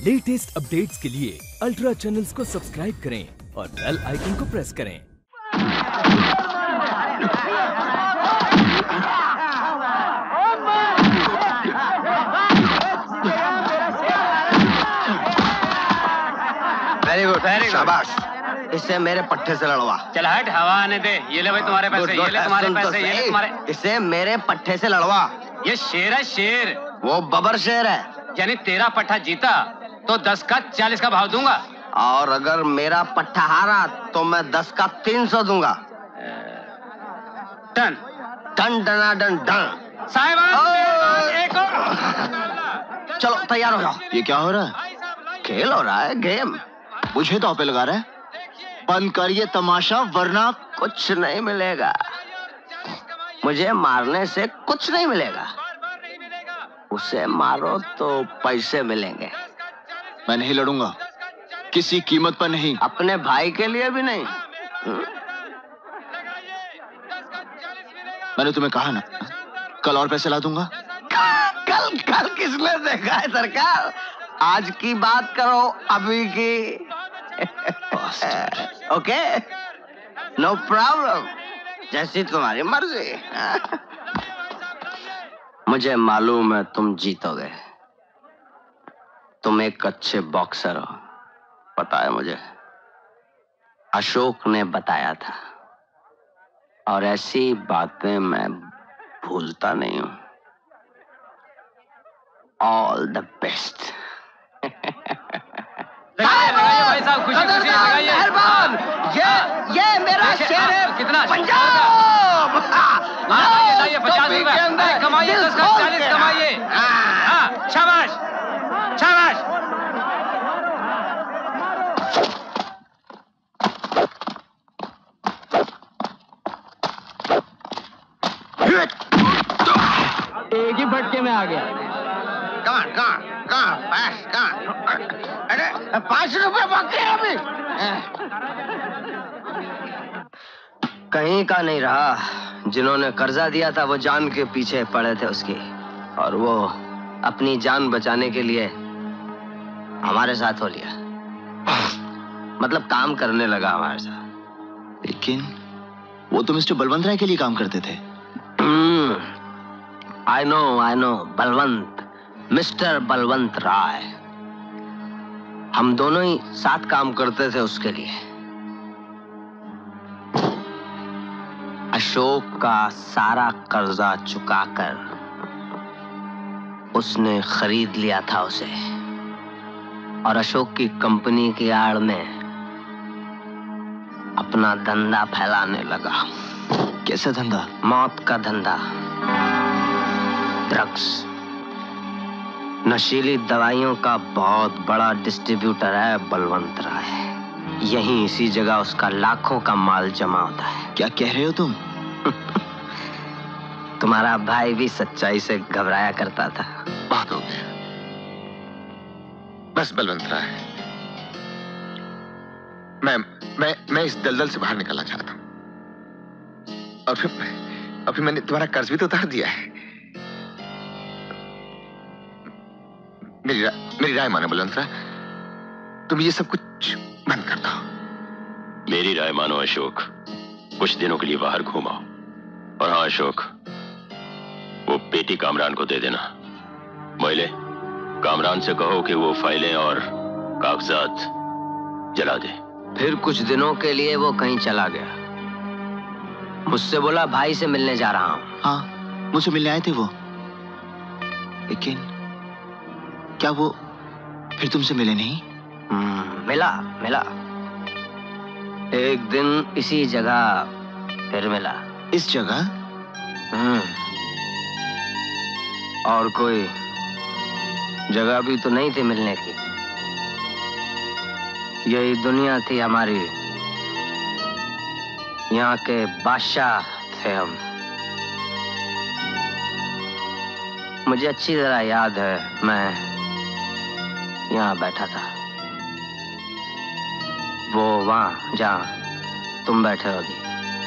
Latest updates के लिए ultra channels को सब्सक्राइब करें और बेल आइकन को प्रेस करें। वेरी गुड शाबाश। इससे मेरे पट्टे से लड़वा। चल हट, हवा आने दे। ये ले भाई तुम्हारे पैसे, ये ले तुम्हारे पैसे, ये ले तुम्हारे। इससे मेरे पट्टे से लड़वा। ये शेर है, शेर। वो बबर शेर है। यानी तेरा पट्टा जीता तो 10 का 40 का भाव दूंगा, और अगर मेरा पट्टा हारा तो मैं 10 का 300 दूंगा। टन टन डना डन डन। एक और। चलो तैयार हो जाओ। ये क्या हो रहा है? खेल हो रहा है, गेम। मुझे तो पे लगा रहा है। बंद कर ये तमाशा वरना कुछ नहीं मिलेगा। मुझे मारने से कुछ नहीं मिलेगा। उसे मारो तो पैसे मिलेंगे। मैं नहीं लड़ूंगा, किसी कीमत पर नहीं। अपने भाई के लिए भी नहीं। मैंने तुम्हें कहा ना, कल और पैसे ला दूंगा। कल कल किसने देखा है सरकार? आज की बात करो, अभी की। ओके, नो प्रॉब्लम, जैसी तुम्हारी मर्जी। मुझे मालूम है तुम जीतोगे। तुम एक अच्छे बॉक्सर हो, पता है मुझे। अशोक ने बताया था, और ऐसी बातें मैं भूलता नहीं हूं। All the best. भाई साहब, खुशी खुशी लगाइए। मेहरबान। ये मेरा शेर है। कितना? पंजाब। लाइए 50 रुपए कमाइए, 10 का 40 कमाइए। हाँ, शाबाश शाबाश। एक ही फटके में आ गया। कहाँ अरे 5 रुपए बाकी है अभी। कहीं का नहीं रहा। जिन्होंने कर्जा दिया था वो जान के पीछे पड़े थे उसकी, और वो अपनी जान बचाने के लिए हमारे साथ हो लिया। मतलब काम करने लगा हमारे साथ। लेकिन वो तो मिस्टर बलवंत राय के लिए काम करते थे। I know Balwant, mister Balwant Rai. हम दोनों ही साथ काम करते थे उसके लिए। अशोक का सारा कर्जा चुकाकर उसने खरीद लिया था उसे, और अशोक की कंपनी की आड़ में अपना धंधा फैलाने लगा। कैसा धंधा? मौत का धंधा। ड्रग्स, नशीली दवाइयों का बहुत बड़ा डिस्ट्रीब्यूटर है बलवंत राय। यहीं इसी जगह उसका लाखों का माल जमा होता है। क्या कह रहे हो तुम? तुम्हारा भाई भी सच्चाई से घबराया करता था। बात हो गया। बस बलवंत राय, मैं इस दलदल से बाहर निकलना चाहता हूं। और फिर मैंने तुम्हारा कर्ज भी तो उतार दिया है। मेरी राय मानो बलवंत राय, तुम ये सब कुछ बंद कर दो। मेरी राय मानो अशोक, कुछ दिनों के लिए बाहर घूमाओ। और हाँ अशोक, वो पेटी कामरान को दे देना। मोइले, कामरान से कहो कि वो फाइलें और कागजात जला दे। फिर कुछ दिनों के लिए वो कहीं चला गया। मुझसे बोला भाई से मिलने जा रहा हूं। हाँ, मुझसे मिलने आए थे वो। लेकिन क्या वो फिर तुमसे मिले नहीं? मिला। एक दिन इसी जगह फिर मिला। इस जगह? और कोई जगह भी तो नहीं थी मिलने की। यही दुनिया थी हमारी। यहाँ के बादशाह थे हम। मुझे अच्छी तरह याद है, मैं यहाँ बैठा था, वो वहां जहां तुम बैठे हो अभी।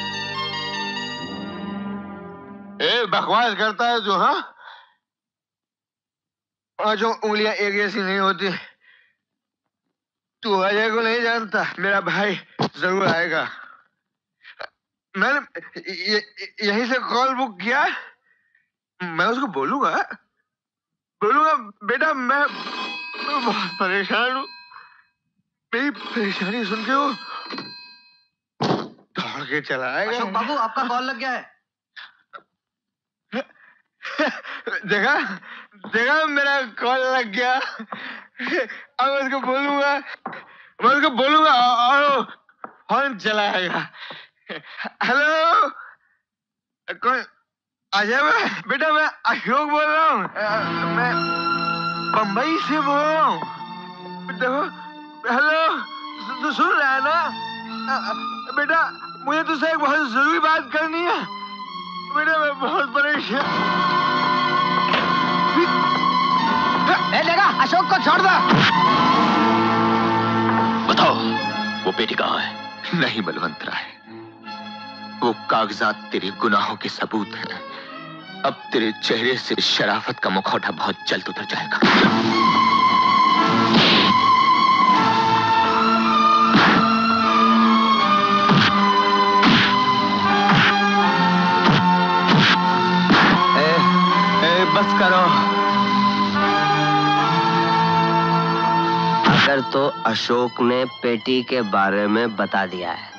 बकवास करता है जो। हाँ, जो उंगलियां एक जैसी नहीं होती तू अजय को नहीं जानता, मेरा भाई जरूर आएगा। मैंने यहीं से कॉल बुक किया। मैं उसको बोलूंगा बेटा मैं बहुत परेशान हूँ। मेरी परेशानी सुन के वो दौड़ के चला आएगा। अशोक बाबू आपका कॉल लग गया है। देखा मेरा कॉल लग गया। अब उसको बोलूंगा और फोन चलाएगा। हेलो कौन? अजय बेटा मैं अशोक बोल रहा हूँ। मैं बम्बई से बोल रहा हूँ। देखो हेलो तू सुन रहा है ना? बेटा मुझे तुझसे एक बहुत जरूरी बात करनी है। बेटा मैं बहुत परेशान। देखा अशोक को छोड़ दो। बताओ वो पेटी कहाँ है? नहीं बलवंत राय, वो कागजात तेरे गुनाहों के सबूत हैं। अब तेरे चेहरे से शराफत का मुखौटा बहुत जल्द उतर जाएगा। बस करो। अगर तो अशोक ने पेटी के बारे में बता दिया है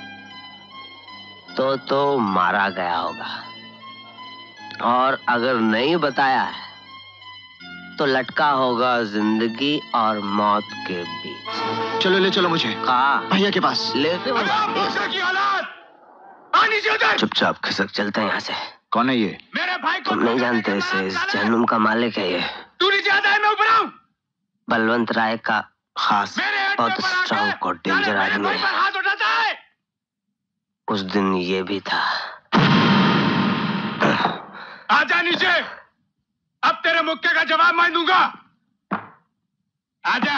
तो मारा गया होगा, और अगर नहीं बताया है तो लटका होगा जिंदगी और मौत के बीच। चलो ले चलो मुझे भैया के पास। चुपचाप खिसक चलते हैं यहाँ से। कौन है ये? मेरे भाई को तुम नहीं जानते इसे, इस जहन्नुम का मालिक है ये। तू नीचे आता है मैं ऊपर आऊं। बलवंत राय का खास बहुत स्ट्रॉन्ग और डेंजर आदमी है। हाथ उठाता है। उस दिन ये भी था। आजा नीचे, अब तेरे मुक्के का जवाब मैं दूंगा। आजा।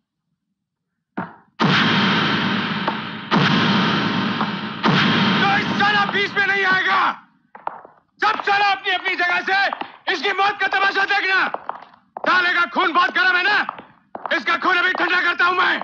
तो इस साला बीच में नहीं आएगा। सब साला अपनी अपनी जगह से इसकी मौत का तमाशा देखना। साले का खून बहुत गर्म है ना, इसका खून अभी ठंडा करता हूं मैं।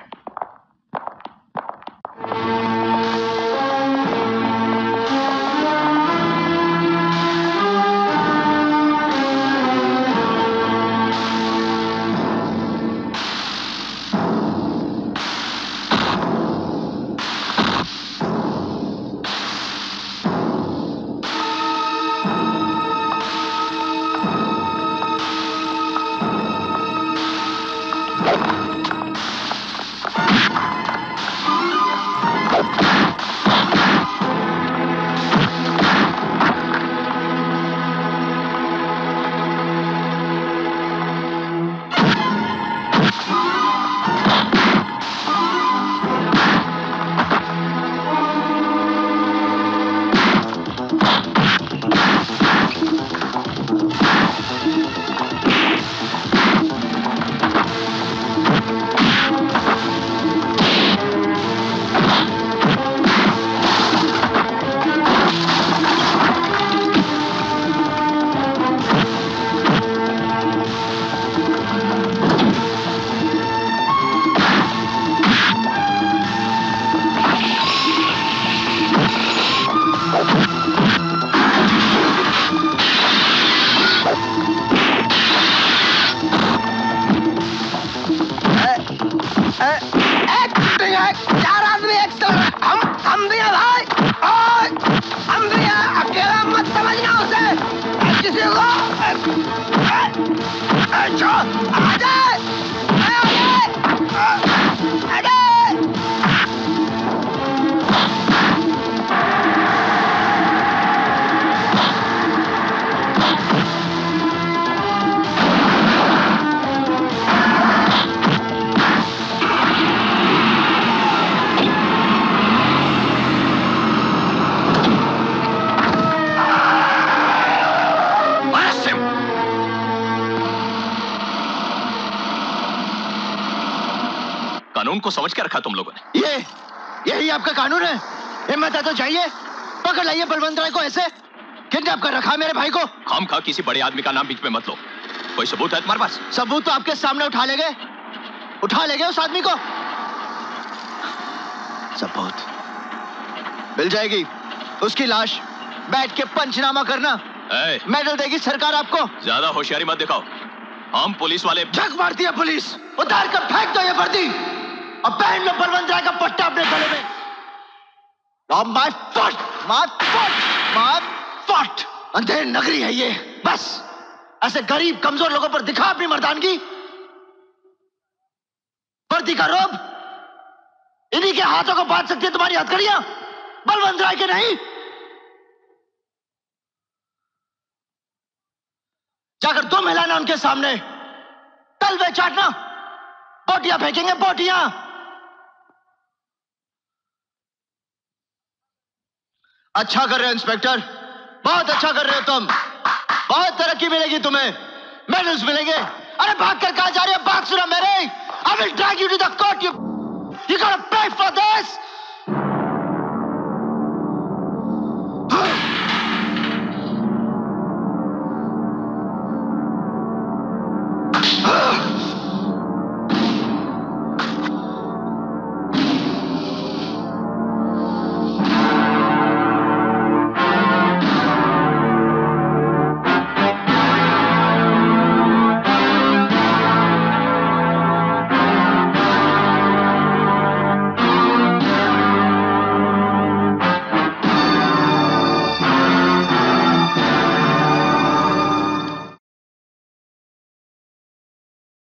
को समझ के रखा तुम लोगों ने। यही आपका कानून है? हिम्मत है तो जाइए पकड़ लाइए बलवंत राय को। ऐसे किडनैप कर रखा मेरे भाई को। हम खा किसी बड़े आदमी का नाम बीच में मत लो। कोई सबूत है तुम्हारे पास? सबूत तो आपके सामने उठा ले गए उस आदमी को। सबूत मिल जाएगी। उसकी लाश बैठ के पंचनामा करना, मेडल देगी सरकार आपको। ज्यादा होशियारी मत दिखाओ, हम पुलिस वाले। झक मारती है पुलिस, उतार कर फेंक दो ये वर्दी और पहन लो बलवंत राय का पट्टा अपने गले में। My foot, my foot, my foot. अंधेर नगरी है ये, बस ऐसे गरीब कमजोर लोगों पर दिखा अपनी मर्दानगी। वर्दी का रोब इन्हीं के हाथों को बांध सकती है तुम्हारी हथकड़ियां, बलवंत राय के नहीं। जाकर तुम हिलाना उनके सामने, तलवे चाटना, बोटियां फेंकेंगे, बोटियां। अच्छा कर रहे हो इंस्पेक्टर, बहुत अच्छा कर रहे हो तुम, बहुत तरक्की मिलेगी तुम्हें, मेडल्स मिलेंगे। अरे भाग कर कहां जा रहे हो? भाग सुना मेरे, I will drag you to the court.